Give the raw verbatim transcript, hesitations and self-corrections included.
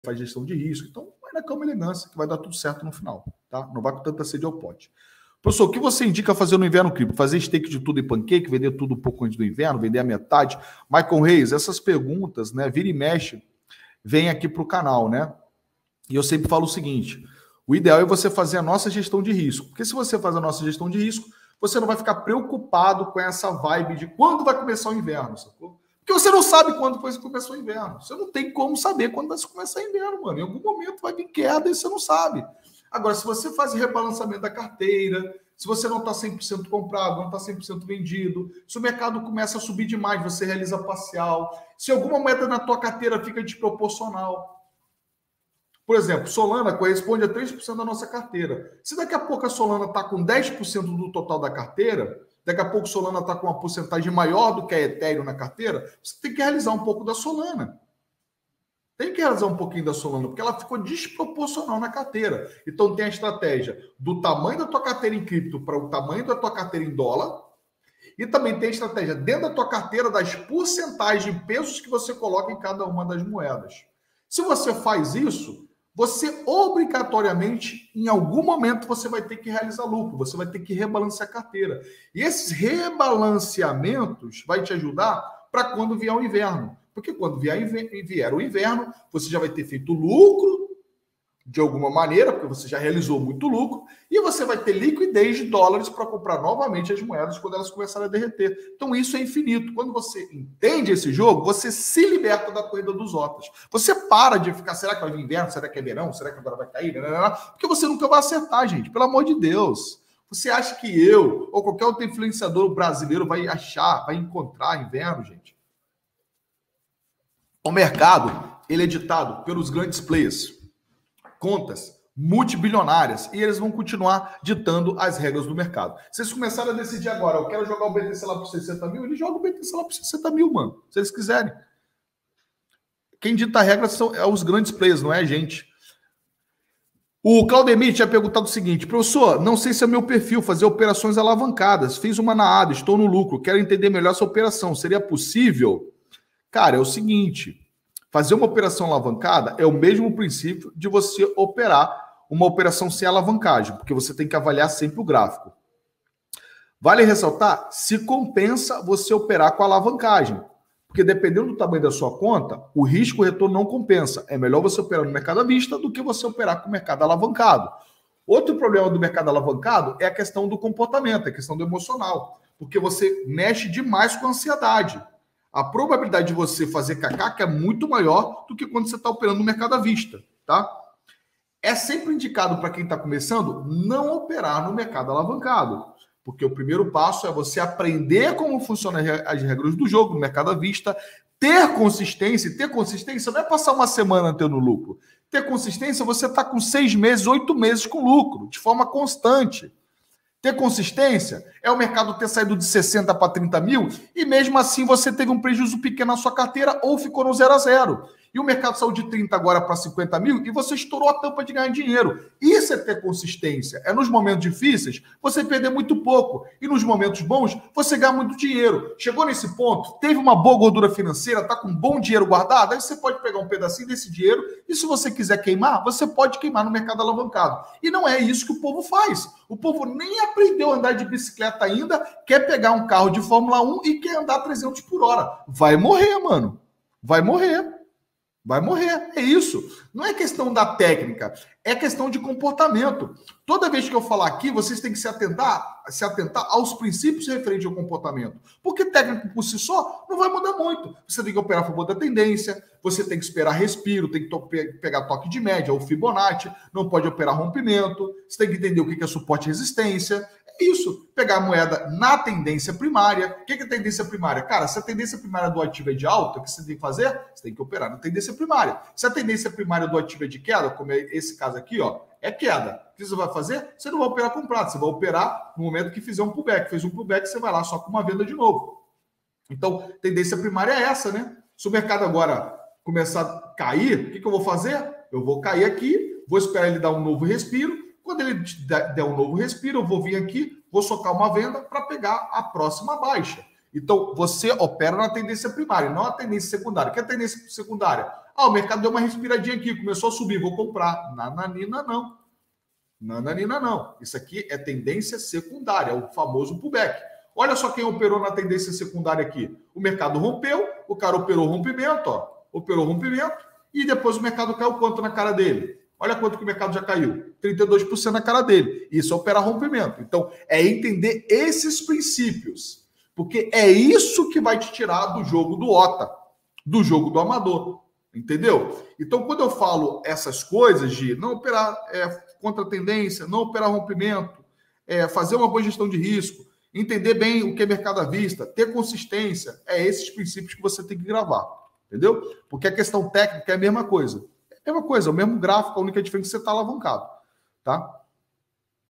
faz gestão de risco. Então, vai na calma e elegância, que vai dar tudo certo no final, tá? Não vai com tanta sede ao pote. Professor, o que você indica fazer no inverno cripto? Fazer stake de tudo e pancake, vender tudo um pouco antes do inverno, vender a metade? Michael Reis, essas perguntas, né, vira e mexe, vem aqui para o canal, né? E eu sempre falo o seguinte, o ideal é você fazer a nossa gestão de risco. Porque se você faz a nossa gestão de risco, você não vai ficar preocupado com essa vibe de quando vai começar o inverno, sacou? Porque você não sabe quando vai começar o inverno. Você não tem como saber quando vai começar o inverno, mano. Em algum momento vai vir queda e você não sabe. Agora, se você faz rebalanceamento da carteira, se você não está cem por cento comprado, não está cem por cento vendido, se o mercado começa a subir demais, você realiza parcial, se alguma moeda na tua carteira fica desproporcional. Por exemplo, Solana corresponde a três por cento da nossa carteira. Se daqui a pouco a Solana está com dez por cento do total da carteira, daqui a pouco a Solana está com uma porcentagem maior do que a Ethereum na carteira, você tem que realizar um pouco da Solana. Tem que realizar um pouquinho da Solana, porque ela ficou desproporcional na carteira. Então tem a estratégia do tamanho da tua carteira em cripto para o tamanho da tua carteira em dólar. E também tem a estratégia dentro da tua carteira das porcentagens de pesos que você coloca em cada uma das moedas. Se você faz isso, você obrigatoriamente, em algum momento, você vai ter que realizar lucro, você vai ter que rebalancear a carteira. E esses rebalanceamentos vai te ajudar para quando vier o inverno. Porque quando vier, vier o inverno, você já vai ter feito lucro de alguma maneira, porque você já realizou muito lucro, e você vai ter liquidez de dólares para comprar novamente as moedas quando elas começarem a derreter. Então isso é infinito. Quando você entende esse jogo, você se liberta da corrida dos otas. Você para de ficar, será que vai vir inverno? Será que é verão? Será que agora vai cair? Porque você nunca vai acertar, gente. Pelo amor de Deus. Você acha que eu ou qualquer outro influenciador brasileiro vai achar, vai encontrar inverno, gente? O mercado, ele é ditado pelos grandes players, contas multibilionárias, e eles vão continuar ditando as regras do mercado. Vocês começaram a decidir agora, eu quero jogar o B T C lá por sessenta mil, eles jogam o B T C lá por sessenta mil, mano, se eles quiserem. Quem dita a regra são é os grandes players, não é a gente. O Claudemir tinha perguntado o seguinte, professor, não sei se é meu perfil fazer operações alavancadas, fiz uma na A D A, estou no lucro, quero entender melhor essa operação, seria possível? Cara, é o seguinte, fazer uma operação alavancada é o mesmo princípio de você operar uma operação sem alavancagem, porque você tem que avaliar sempre o gráfico. Vale ressaltar, se compensa você operar com alavancagem, porque dependendo do tamanho da sua conta, o risco retorno não compensa. É melhor você operar no mercado à vista do que você operar com o mercado alavancado. Outro problema do mercado alavancado é a questão do comportamento, a questão do emocional, porque você mexe demais com a ansiedade. A probabilidade de você fazer cacaca é muito maior do que quando você está operando no mercado à vista, tá? É sempre indicado para quem está começando não operar no mercado alavancado, porque o primeiro passo é você aprender como funcionam as regras do jogo no mercado à vista, ter consistência, e ter consistência não é passar uma semana tendo lucro. Ter consistência, você está com seis meses, oito meses com lucro, de forma constante. Ter consistência é o mercado ter saído de sessenta para trinta mil e mesmo assim você teve um prejuízo pequeno na sua carteira ou ficou no zero a zero. E o mercado saiu de trinta agora para cinquenta mil e você estourou a tampa de ganhar dinheiro. Isso é ter consistência. É nos momentos difíceis você perder muito pouco e nos momentos bons você ganhar muito dinheiro. Chegou nesse ponto, teve uma boa gordura financeira, está com bom dinheiro guardado, aí você pode pegar um pedacinho desse dinheiro e se você quiser queimar, você pode queimar no mercado alavancado. E não é isso que o povo faz. O povo nem aprendeu a andar de bicicleta ainda, quer pegar um carro de Fórmula um e quer andar trezentos por hora. Vai morrer, mano. Vai morrer. Vai morrer, é isso. Não é questão da técnica, é questão de comportamento. Toda vez que eu falar aqui, vocês têm que se atentar, se atentar aos princípios referentes ao comportamento. Porque técnico por si só não vai mudar muito. Você tem que operar a favor da tendência, você tem que esperar respiro, tem que to- pegar toque de média ou Fibonacci, não pode operar rompimento, você tem que entender o que é suporte e resistência. É isso, pegar a moeda na tendência primária. O que é tendência primária? Cara, se a tendência primária do ativo é de alta, o que você tem que fazer? Você tem que operar na tendência primária. Se a tendência primária do ativo é de queda, como é esse caso aqui, ó, é queda. O que você vai fazer? Você não vai operar comprado, você vai operar no momento que fizer um pullback. Fez um pullback, você vai lá só com uma venda de novo. Então, tendência primária é essa, né? Se o mercado agora começar a cair, o que, que eu vou fazer? Eu vou cair aqui, vou esperar ele dar um novo respiro. Quando ele der um novo respiro, eu vou vir aqui, vou socar uma venda para pegar a próxima baixa. Então, você opera na tendência primária, não na tendência secundária. O que é a tendência secundária? Ah, o mercado deu uma respiradinha aqui, começou a subir, vou comprar. Nananina não. Nananina não. Isso aqui é tendência secundária, o famoso pullback. Olha só quem operou na tendência secundária aqui. O mercado rompeu, o cara operou rompimento, ó, operou rompimento, e depois o mercado caiu quanto na cara dele? Olha quanto que o mercado já caiu. trinta e dois por cento na cara dele. Isso é operar rompimento. Então, é entender esses princípios. Porque é isso que vai te tirar do jogo do OTA, do jogo do amador. Entendeu? Então, quando eu falo essas coisas de não operar é, contra a tendência, não operar rompimento, é, fazer uma boa gestão de risco, entender bem o que é mercado à vista, ter consistência, é esses princípios que você tem que gravar. Entendeu? Porque a questão técnica é a mesma coisa. É a mesma coisa, é o mesmo gráfico, a única diferença é que você está alavancado. Tá?